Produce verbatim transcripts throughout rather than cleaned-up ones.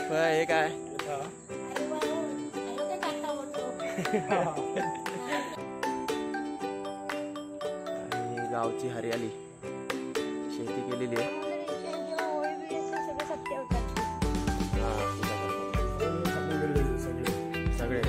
हे काय आणि गावची हरियाली शेती केलेली आहे. सगळे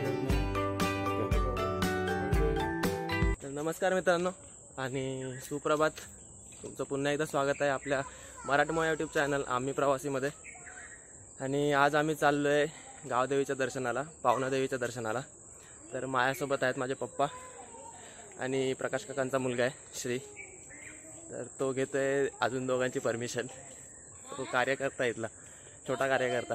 तर नमस्कार मित्रांनो आणि सुप्रभात. तुमचं पुन्हा एकदा स्वागत आहे आपल्या मराठमोळा यूट्यूब चॅनल आम्ही प्रवासीमध्ये. आणि आज आम्ही चाललो आहे गावदेवीच्या दर्शनाला, पावनादेवीच्या दर्शनाला. तर माझ्यासोबत आहेत माझे पप्पा आणि प्रकाश काकांचा मुलगा आहे श्री. तर तो घेतो आहे अजून दोघांची परमिशन. तो कार्यकर्ता इथला, छोटा कार्यकर्ता.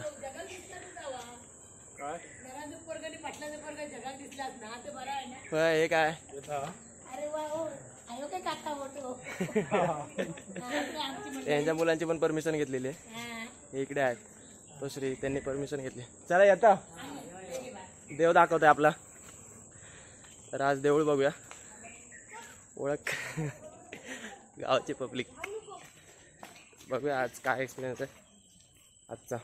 हे काय यांच्या मुलांची पण परमिशन घेतलेली आहे. इकडे आहेत तो श्री, त्यांनी परमिशन घेतली. चला येता देव दाखवतोय आपला. तर आज देऊळ बघूया, ओळख गावची पब्लिक बघूया आज काय एक्सपिरियन्स आहे आजचा.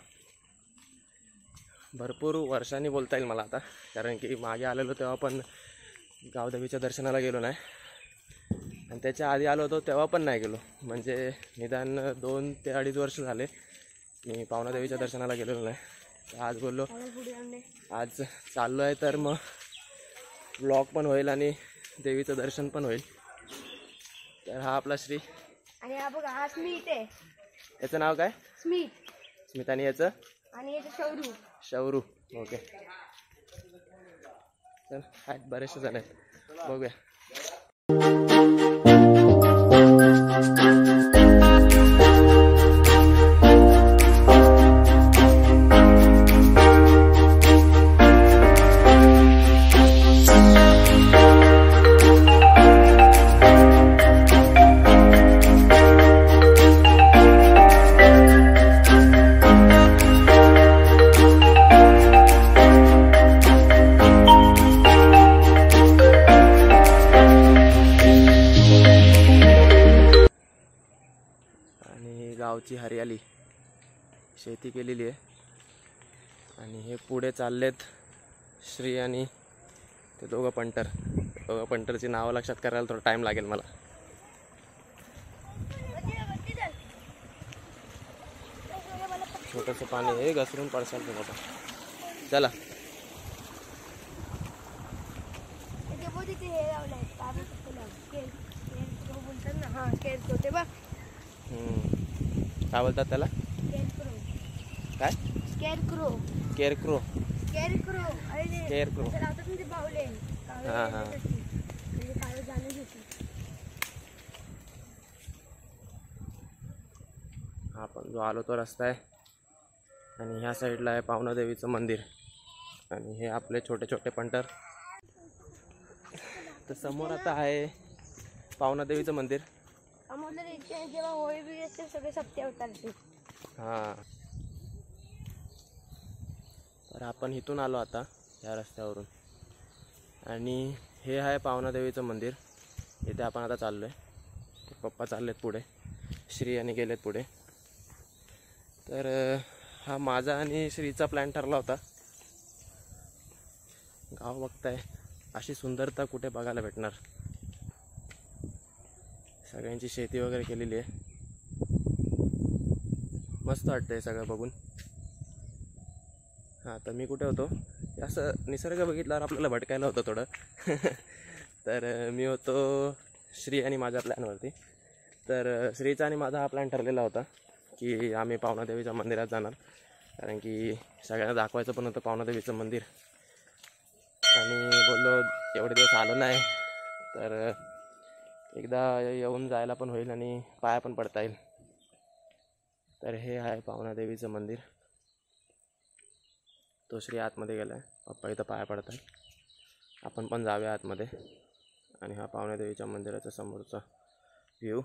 भरपूर वर्षांनी बोलता येईल मला आता, कारण की मागे आलेलो तेव्हा पण गावदेवीच्या दर्शनाला गेलो नाही आणि त्याच्या आधी आलो होतो तेव्हा पण नाही गेलो. म्हणजे निदान दोन ते अडीच वर्ष झाले मी पावनादेवीच्या दर्शनाला गेलेलो नाही. तर आज बोललो आज चाललो आहे तर मग ब्लॉग पण होईल आणि देवीचं दर्शन पण होईल. तर हा आपला श्री आणि हा बघा हा स्मित आहे. याचं नाव काय? स्मित. स्मित. आणि याचं? आणि याचं शौरू. शौरू. ओके. चल आहेत बरेचसे जण आहेत, बघूया. गावची हरियाली शेती केलेली आहे. आणि हे पुढे चाललेत श्री आणि ते दोघं पंटर. दोघं पंटरची नावं लक्षात करायला थोडा टाइम लागेल मला. छोटंसं पाणी हे घसरून पडसाल ते मोठं. चला काय बोलतात त्याला? काय? स्केअरक्रो. स्केअरक्रो. स्केअरक्रो. स्केअरक्रो. हां हां. हा पण जो आलो तो रस्ता आहे आणि ह्या साईडला आहे पावनादेवीचं मंदिर आणि हे आपले छोटे छोटे पंटर. तर समोर आता आहे पावनादेवीचं मंदिर. जेव्हा होळी बिळी असते सगळे सप्ते होतात. हां. तर आपण इथून आलो आता या रस्त्यावरून आणि हे आहे पावनादेवीचं मंदिर. इथे आपण आता चाललो आहे. पप्पा चाललेत पुढे, श्री आणि गेलेत पुढे. तर हा माझा आणि श्रीचा प्लॅन ठरला होता. गाव बघताय, अशी सुंदरता कुठे बघायला भेटणार. सगळ्यांची शेती वगैरे केलेली आहे. मस्त वाटतंय सगळं बघून. हां तर मी कुठे होतो, असं निसर्ग बघितल्यावर आपल्याला भटकायला होतं थोडं. तर मी होतो श्री आणि माझ्या प्लॅनवरती. तर श्रीचा आणि माझा हा प्लॅन ठरलेला होता की आम्ही पावनादेवीच्या मंदिरात जाणार, कारण की सगळ्यांना दाखवायचं पण होतं पावनादेवीचं मंदिर. आणि बोललो एवढे दिवस आलो नाही तर एकदा येऊन जायला पण होईल आणि पाया पण पडता येईल. तर हे आहे पावनादेवीचं मंदिर. तो श्री आतमध्ये गेला आहे, पप्पा इथं पाया पडत आहे. आपण पण जाऊया आतमध्ये. आणि हा पावनादेवीच्या मंदिराचा समोरचा व्ह्यू.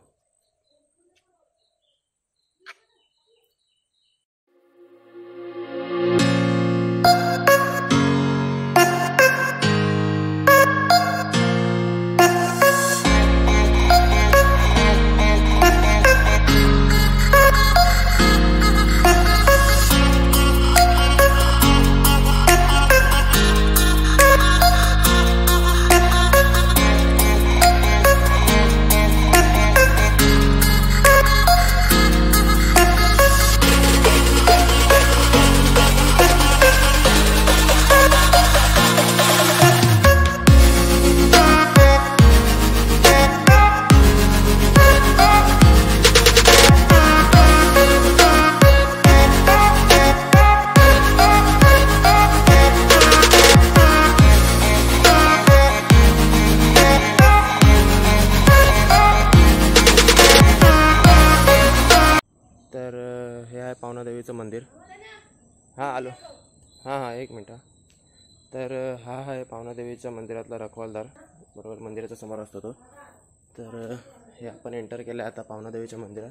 आहे पावनादेवीचं मंदिर. हां आलो. हां हां एक मिनटं. तर हा आहे पावनादेवीच्या मंदिरातला रखवालदार, बरोबर मंदिराच्या समोर असतो तो. तर हे आपण एंटर केलं आहे आता पावनादेवीच्या मंदिरात.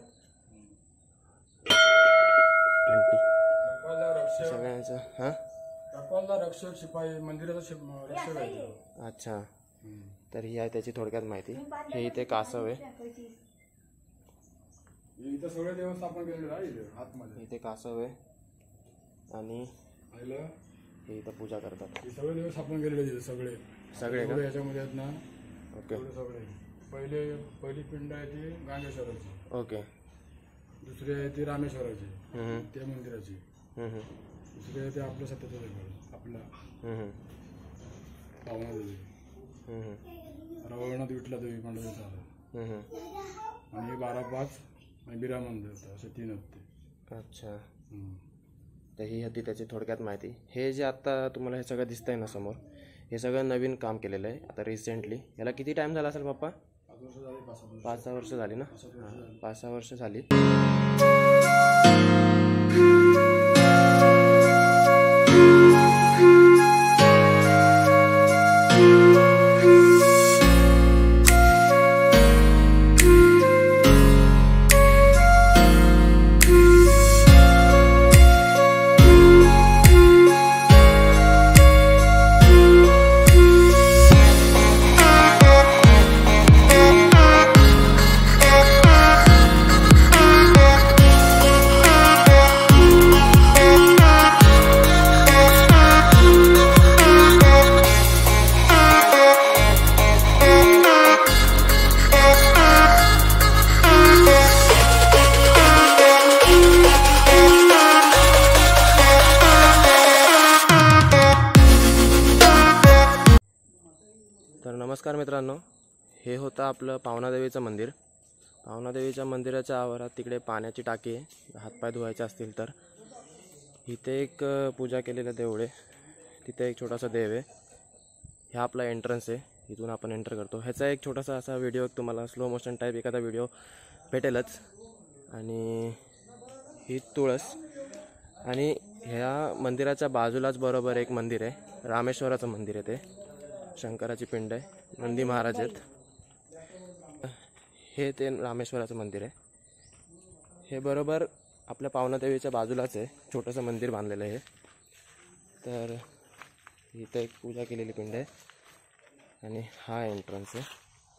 सगळ्यांचं हां रखवालदार रक्षक शिपाई मंदिराचा शिप रक्षक आहे. अच्छा. तर ही आहे त्याची थोडक्यात माहिती. हे इथे कासव आहे, इथं सगळे देवस्थान आपण केलेलं आहे इथे आतमध्ये. इथे कासव आहे आणि पाहिलं हे इथं पूजा करतात. हे सगळे दिवस आपण गेलेले तिथे सगळे सगळे का? सगळे याच्यामध्ये आहेत ना. ओके एवढे सगळे. पहिले पहिली पिंड आहे ती गांगेश्वराची, ओके. दुसरी आहे ती रामेश्वराची, हम्म, त्या मंदिराची. हम्म, हम्म, दुसरी आहे ते आपल्या सत्याचं देव, आपला हम्म, पावनादेवी. हम्म, रवळनाथ विठला देवी पांडवांचा आला. हम्म, हम्म. आणि बारा पाच आणि बिरामन देवता असे तीन आहेत ते. अच्छा. हम्म. तर ही होती त्याची थोडक्यात माहिती. हे जे आता तुम्हाला हे सगळं दिसतंय ना समोर, हे सगळं नवीन काम केलेलं आहे आता रिसेंटली. याला किती टाईम झाला असेल पप्पा? पाच वर्ष झाली, पाच सात वर्ष. पाच सहा वर्ष झाली ना. पाच सात वर्ष झाली. पाच सहा वर्ष झाली. तर नमस्कार मित्रांनो, हे होतं आपलं पावनादेवीचं मंदिर. पावनादेवीच्या मंदिराच्या आवारात तिकडे पाण्याची टाकी आहे, हातपाय धुवायचे असतील तर. इथे एक पूजा केलेलं देऊळ आहे, तिथे एक छोटासा देव आहे. हा आपला एंट्रन्स आहे, इथून आपण एंटर करतो. ह्याचा एक छोटासा असा व्हिडिओ तुम्हाला स्लो मोशन टाईप एखादा व्हिडिओ भेटेलच. आणि ही तुळस, आणि ह्या मंदिराच्या बाजूलाच बरोबर एक मंदिर आहे, रामेश्वराचं मंदिर आहे. ते शंकराची पिंड आहे, नंदी महाराज आहेत. हे ते रामेश्वराचं मंदिर आहे. हे बरोबर आपल्या पावनादेवीच्या बाजूलाच आहे, छोटंसं मंदिर बांधलेलं आहे. तर इथं एक पूजा केलेली पिंड आहे आणि हा एंट्रन्स आहे.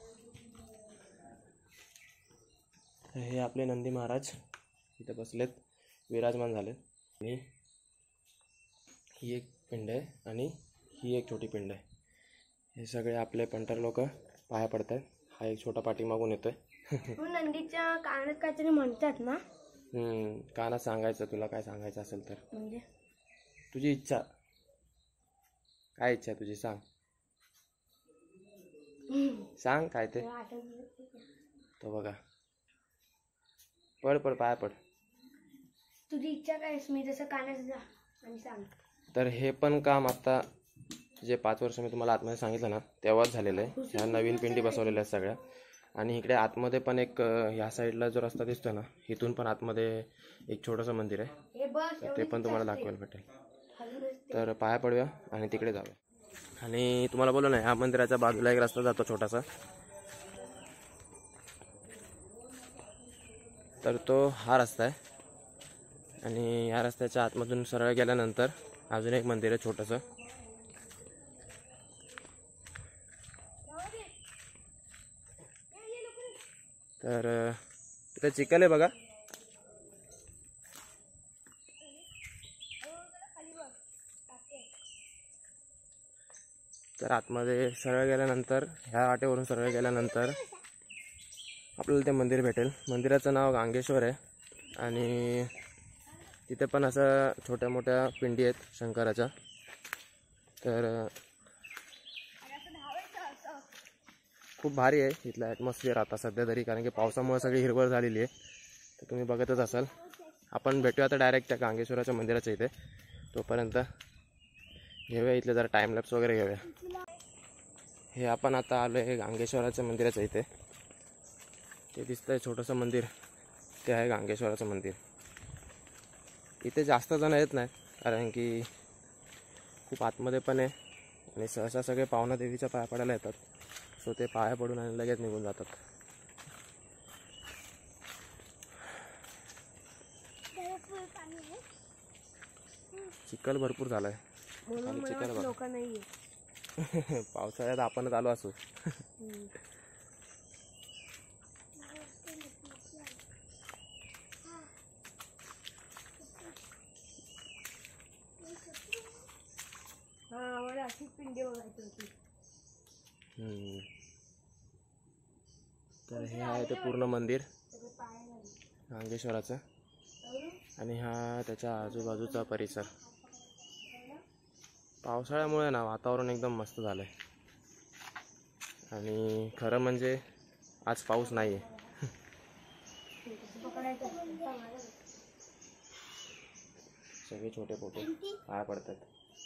हे आपले नंदी महाराज इथे बसलेत, विराजमान झालेत. आणि ही एक पिंड आहे आणि ही एक छोटी पिंड आहे. हे सगळे आपले पंटर लोक पाया पडतात. हा एक छोटा पाठीमागून येतोय. नंदीच्या कानात काहीतरी म्हणतात ना. हम्म कानात सांगायचं, तुला काय सांगायचं असेल तर. म्हणजे तुझी इच्छा काय, इच्छा तुझी सांग, सांग काय ते. तो बघा, पड पड पाया पड. तुझी इच्छा काय, मी जसं कानात जा आणि सांग. तर हे पण काम आता जे पाच वर्ष मी तुम्हाला आतमध्ये सांगितलं ना तेव्हाच झालेलं आहे. ह्या नवीन पिंडी बसवलेल्या आहेत सगळ्या. आणि इकडे आतमध्ये पण एक, ह्या साईडला जो रस्ता दिसतोय ना, इथून पण आतमध्ये एक छोटंसं मंदिर आहे. तर ते पण तुम्हाला दाखवायला भेटेल. तर पाया पडूया आणि तिकडे जाऊया. आणि तुम्हाला बोललो ना, ह्या मंदिराच्या बाजूला एक रस्ता जातो छोटासा. तर तो हा रस्ता आहे. आणि या रस्त्याच्या आतमधून सरळ गेल्यानंतर अजून एक मंदिर आहे छोटंसं. तर तिथे चिखल आहे बघा. तर आतमध्ये सरळ गेल्यानंतर, ह्या वाटेवरून सरळ गेल्यानंतर आपल्याला ते मंदिर भेटेल. मंदिराचं नाव गांगेश्वर आहे. आणि तिथे पण असं छोट्या मोठ्या पिंडी आहेत शंकराच्या. तर खूप भारी आहे इथलं ॲटमॉस्फिअर आता सध्या तरी, कारण की पावसामुळे सगळी हिरवळ झालेली आहे. तर तुम्ही बघतच असाल. आपण भेटूया आता डायरेक्ट त्या गांगेश्वराच्या मंदिराच्या इथे. तोपर्यंत घेऊया इथले जरा टाईमलॅप्स वगैरे घेऊया. हे आपण आता आलो आहे गांगेश्वराच्या मंदिराच्या इथे. ते दिसतंय छोटंसं मंदिर, ते आहे गांगेश्वराचं मंदिर. इथे जास्त जण येत नाही कारण की खूप आतमध्ये पण आहे आणि सहसा सगळे पावना देवीच्या पाया पडायला येतात. सो ते पाया पडून आणि लगेच निघून जातात. चिखल भरपूर झालाय. म्हणून मला वाटतं लोक नाही पावसाळ्यात आपणच आलो असू. हा मला अशी पिंडी बघायची होती. हम्म. तर हे आहे ते पूर्ण मंदिर गांगेश्वराचं आणि हा त्याच्या आजूबाजूचा परिसर. पावसाळ्यामुळे ना वातावरण एकदम मस्त झालं आहे आणि खरं म्हणजे आज पाऊस नाही आहे. सगळे छोटे पोटे पाया पडतात.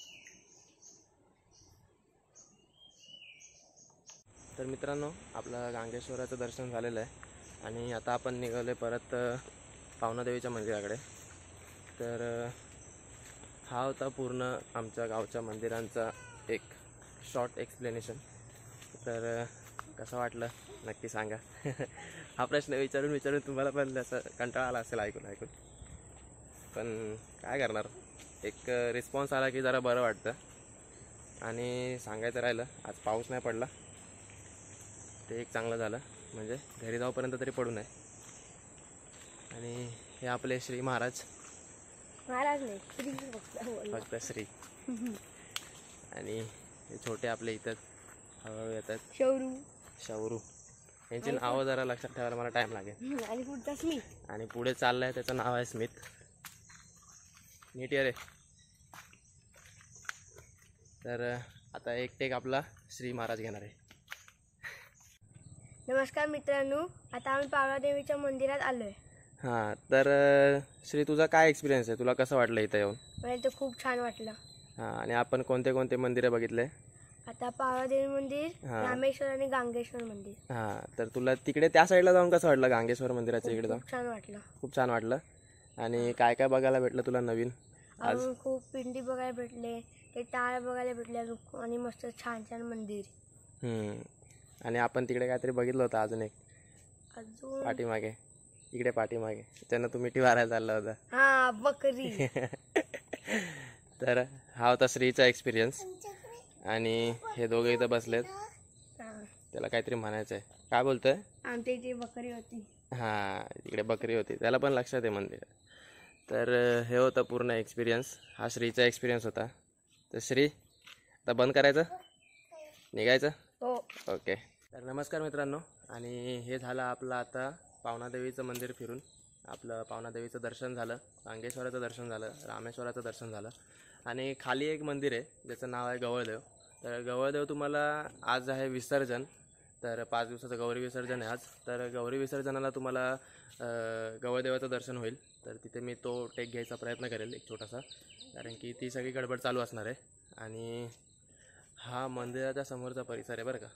तर मित्रांनो आपलं गांगेश्वराचं दर्शन झालेलं आहे आणि आता आपण निघालो परत पावनादेवीच्या मंदिराकडे. तर हा होता पूर्ण आमच्या गावच्या मंदिरांचा एक शॉर्ट एक्सप्लेनेशन. तर कसं वाटलं नक्की सांगा. हा प्रश्न विचारून विचारून तुम्हाला पण असं कंटाळा आला असेल ऐकून ऐकून, पण काय करणार, एक रिस्पॉन्स आला की जरा बरं वाटतं. आणि सांगायचं राहिलं, आज पाऊस नाही पडला ते एक चांगलं झालं, म्हणजे घरी जाऊपर्यंत तरी पडू नये. आणि हे आपले श्री महाराज महाराज नाही श्री फक्त फक्त श्री आणि हे छोटे आपले इथं हळूहळू येतात शौरू शौरू. यांची नावं जरा लक्षात ठेवायला मला टाईम लागेल. आणि पुढचा स्मित आणि पुढे चाललंय त्याचं नाव आहे स्मित. नीट ये रे. तर आता एक टेक आपला श्री महाराज घेणार आहे. नमस्कार मित्रांनो, आता आम्ही पावनादेवीच्या मंदिरात आलोय. हां, तर श्री तुझा काय एक्सपिरियन्स आहे, तुला कसं वाटलं इथं येऊन? मला इथं खूप छान वाटलं. हां, आणि आपण कोणते कोणते मंदिरं बघितले? आता पावनादेवी मंदिर, हा. रामेश्वर आणि गांगेश्वर मंदिर. हां, तर तुला तिकडे त्या साईडला जाऊन कसं वाटलं, गांगेश्वर मंदिराच्या इकडे जाऊन? खूप छान वाटलं. खूप छान वाटलं. आणि काय काय बघायला भेटलं तुला नवीन आज? अजून खूप पिंडी बघायला भेटले, ते टाळ बघायला भेटले आणि मस्त छान छान मंदिर. हम्म. आणि आपण तिकडे काहीतरी बघितलं होतं अजून एक अजून पाठीमागे, इकडे पाठीमागे त्यानं तू मिठी मारायला चालला होता. हा बकरी. तर हा होता श्रीचा एक्सपिरियन्स. आणि हे दोघे इथं बसलेत, हा. त्याला काहीतरी म्हणायचं आहे. काय बोलतोय? आमच्या इथे बकरी होती. हां, इकडे बकरी होती, त्याला पण लक्षात आहे मंदिर. तर हे होतं पूर्ण एक्सपिरियन्स. हा श्रीचा एक्सपिरियन्स होता. तर श्री आता बंद करायचं, निघायचं? हो. ओके. तर नमस्कार मित्रांनो, आणि हे झालं आपलं आता पावनादेवीचं मंदिर फिरून. आपलं पावनादेवीचं दर्शन झालं, गांगेश्वराचं दर्शन झालं, रामेश्वराचं दर्शन झालं. आणि खाली एक मंदिर आहे ज्याचं नाव आहे गवळदेव. तर गवळदेव तुम्हाला आज आहे विसर्जन, तर पाच दिवसाचं गौरी विसर्जन आहे आज. तर गौरी विसर्जनाला तुम्हाला गवळदेवाचं दर्शन होईल. तर तिथे मी तो टेक घ्यायचा प्रयत्न करेल एक छोटासा, कारण की ती सगळी गडबड चालू असणार आहे. आणि हा मंदिराच्या समोरचा परिसर आहे बरं का,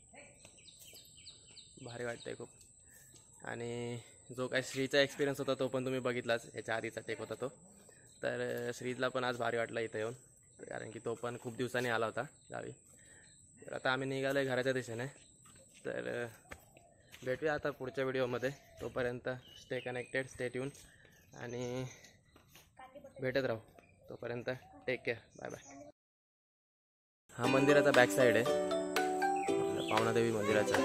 भारी वाटतं आहे खूप. आणि जो काय श्रीचा एक्सपिरियन्स होता तो पण तुम्ही बघितलाच, याच्या आधीचा टेक होता तो. तर श्रीला पण आज भारी वाटलं इथं येऊन, कारण की तो पण खूप दिवसांनी आला होता गावी. तर आता आम्ही निघालो आहे घराच्या दिशेने. तर भेटूया आता पुढच्या व्हिडिओमध्ये. तोपर्यंत स्टे कनेक्टेड, स्टे ट्यून आणि भेटत राहू. तोपर्यंत टेक केअर, बाय बाय. हा मंदिराचा बॅक साईड आहे, पावनादेवी मंदिराचा.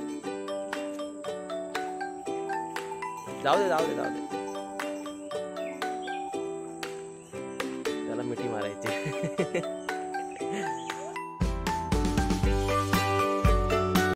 जाऊ दे जाऊ दे जाऊ दे, त्याला मिठी मारायची.